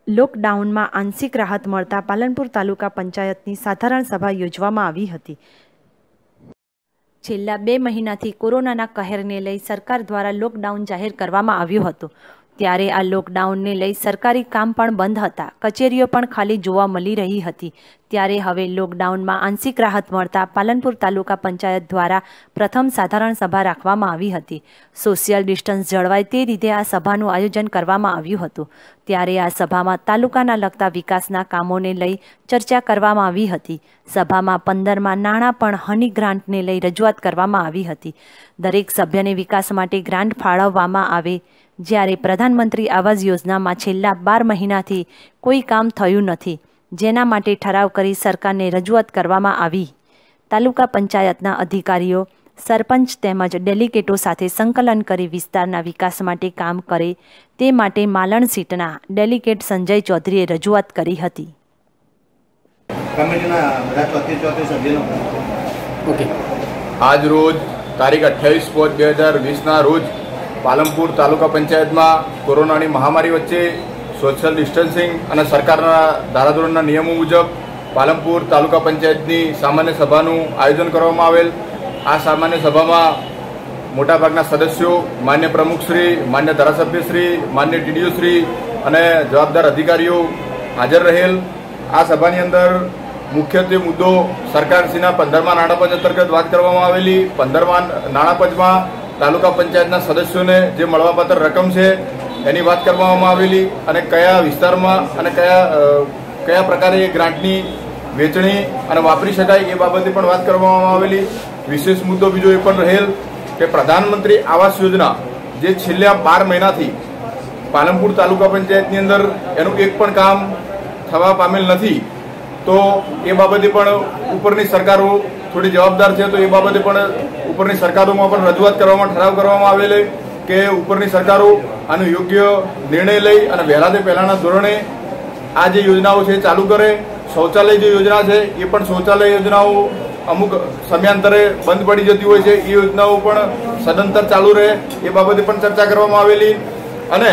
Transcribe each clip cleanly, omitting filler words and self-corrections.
લોકડાઉનમાં આંશિક રાહત મળતા પાલનપુર તાલુકા પંચાયતની સાધારણ સભા યોજવામાં આવી હતી। છેલ્લા 2 મહિનાથી કોરોનાના કહેરને લઈ સરકાર દ્વારા લોકડાઉન જાહેર કરવામાં આવ્યું હતું। ત્યારે આ લોકડાઉનને લઈ સરકારી કામ પણ બંધ હતા, કચેરીઓ પણ ખાલી જોવા મળી રહી હતી। ત્યારે હવે લોકડાઉનમાં આંશિક રાહત મળતા પાલનપુર તાલુકા પંચાયત દ્વારા પ્રથમ સાધારણ સભા રાખવામાં આવી હતી। સોશિયલ ડિસ્ટન્સ જળવાય તે રીતે આ સભાનું આયોજન કરવામાં આવ્યું હતું। ત્યારે આ સભામાં તાલુકાના લગતા વિકાસના કામોને લઈ ચર્ચા કરવામાં આવી હતી। સભામાં 15માં નાણાં પણ હની ગ્રાન્ટને લઈ રજૂઆત કરવામાં આવી હતી। દરેક સભ્યને વિકાસ માટે ગ્રાન્ટ ફાળવવામાં આવે, જ્યારે પ્રધાનમંત્રી આવાસ યોજનામાં છેલ્લા 12 મહિનાથી કોઈ કામ થયું નથી, જેના માટે ઠરાવ કરી સરકારને રજૂઆત કરવામાં આવી। તાલુકા પંચાયતના અધિકારીઓ, સરપંચ તેમજ ડેલિગેટો સાથે સંકલન કરી વિસ્તારના વિકાસ માટે કામ કરે તે માટે માલણ સીટના ડેલિગેટ સંજય ચૌધરીએ રજૂઆત કરી હતી। આજ રોજ તારીખ 28/5/2020 રોજ પાલનપુર તાલુકા પંચાયતમાં કોરોનાની મહામારી વચ્ચે સોશિયલ ડિસ્ટન્સિંગ અને સરકારના ધારાધોરણના નિયમો મુજબ પાલનપુર તાલુકા પંચાયતની સામાન્ય સભાનું આયોજન કરવામાં આવેલ। આ સામાન્ય સભામાં મોટાભાગના સદસ્યો, માન્ય પ્રમુખશ્રી, માન્ય ધારાસભ્યશ્રી, માન્ય ટીડીઓશ્રી અને જવાબદાર અધિકારીઓ હાજર રહેલ। આ સભાની અંદર મુખ્યત્વે મુદ્દો સરકારશ્રીના 15મા નાણાપંચ અંતર્ગત વાત કરવામાં આવેલી। 15મા નાણાપંચમાં તાલુકા પંચાયતના સદસ્યોને જે મળવાપાત્ર રકમ છે એની વાત કરવામાં આવેલી અને કયા વિસ્તારમાં અને કયા પ્રકારે એ ગ્રાન્ટની વેચણી અને વાપરી શકાય એ બાબતે પણ વાત કરવામાં આવેલી। વિશેષ મુદ્દો બીજો એ પણ રહેલ કે પ્રધાનમંત્રી આવાસ યોજના જે છેલ્લા 12 મહિનાથી પાલનપુર તાલુકા પંચાયતની અંદર એનું એક પણ કામ થવા પામેલ નથી, તો એ બાબતે પણ ઉપરની સરકારો થોડી જવાબદાર છે, તો એ બાબતે પણ ઉપરની સરકારોમાં પણ રજૂઆત કરવામાં ઠરાવ કરવામાં આવેલ કે ઉપરની સરકારો આનો યોગ્ય નિર્ણય લઈ અને વહેલા તે પહેલાના ધોરણે આ જે યોજનાઓ છે ચાલુ કરે। શૌચાલય જે યોજના છે એ પણ શૌચાલય યોજનાઓ અમુક સમયાંતરે બંધ પડી જતી હોય છે, એ યોજનાઓ પણ સદંતર ચાલુ રહે એ બાબતે પણ ચર્ચા કરવામાં આવેલી। અને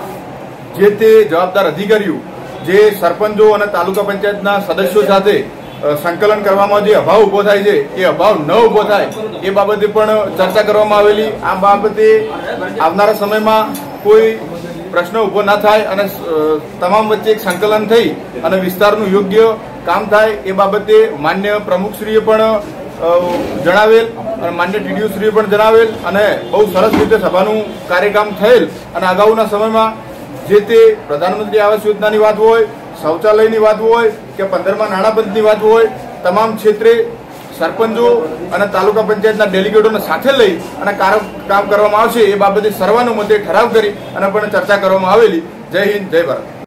જે તે જવાબદાર અધિકારીઓ જે સરપંચો અને તાલુકા પંચાયતના સદસ્યો સાથે સંકલન કરવામાં જે અભાવ ઉભો થાય છે એ અભાવ ન ઉભો થાય એ બાબતે પણ ચર્ચા કરવામાં આવેલી। આ બાબતે આવનારા સમયમાં કોઈ પ્રશ્ન ઉભો ના થાય અને તમામ વચ્ચે એક સંકલન થઈ અને વિસ્તારનું યોગ્ય કામ થાય એ બાબતે માન્ય પ્રમુખશ્રીએ પણ જણાવેલ અને માન્ય ટીડીઓશ્રીએ પણ જણાવેલ અને બહુ સરસ રીતે સભાનું કાર્યકામ થયેલ। અને અગાઉના સમયમાં જે તે પ્રધાનમંત્રી આવાસ યોજનાની વાત હોય, શૌચાલયની વાત હોય કે 15મા નાણાપંચની વાત હોય, તમામ ક્ષેત્રે સરપંચો અને તાલુકા પંચાયતના ડેલિગેટોને સાથે લઈ અને કામ કરવામાં આવશે એ બાબતે સર્વાનુમતે ઠરાવ કરી અને પણ ચર્ચા કરવામાં આવેલી। જય હિન્દ, જય ભારત।